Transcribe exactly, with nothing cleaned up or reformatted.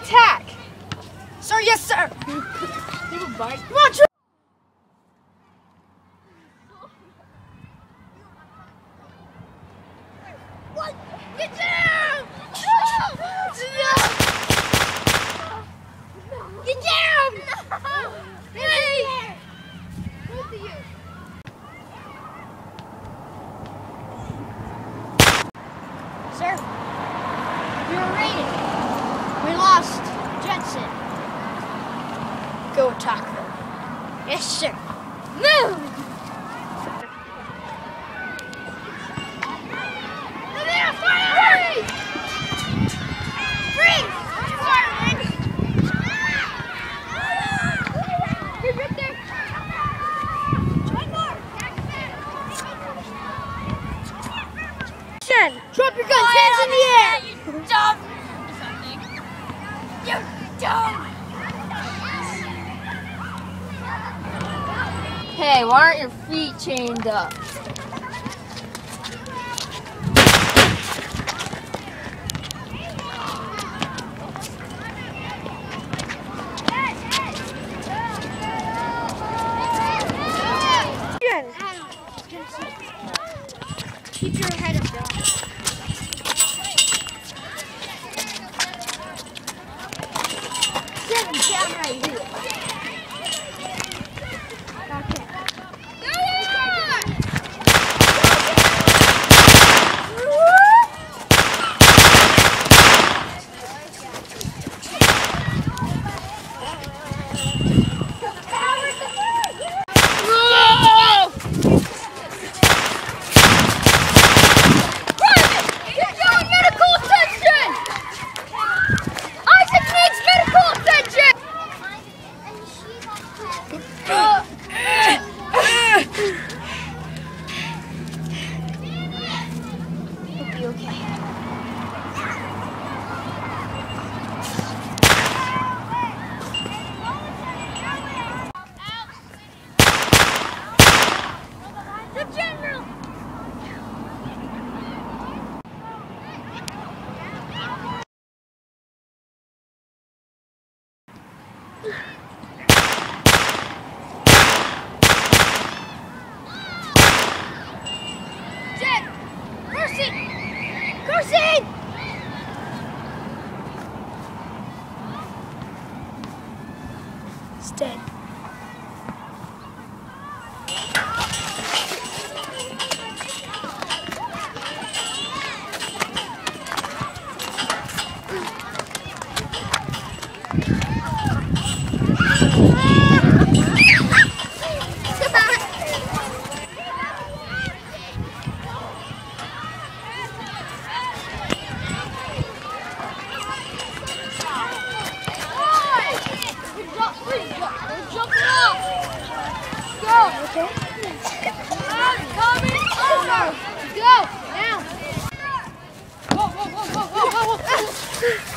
attack. Sir, yes, sir. You have a bite? Come on, Drew. What? Get down! Get down! Hey! Both of you. Sir, we were raided. We lost Jetson. Go attack them. Yes, sir. Move! Drop your guns, hands in the air! You dumb! You dumb! Hey, why aren't your feet chained up? Keep your head up, Bill. Get him down right here. Okay. Jet! Mercy! Mercy! It's dead. Okay. Coming over. Go now. Whoa, whoa, whoa, whoa, whoa, whoa, whoa.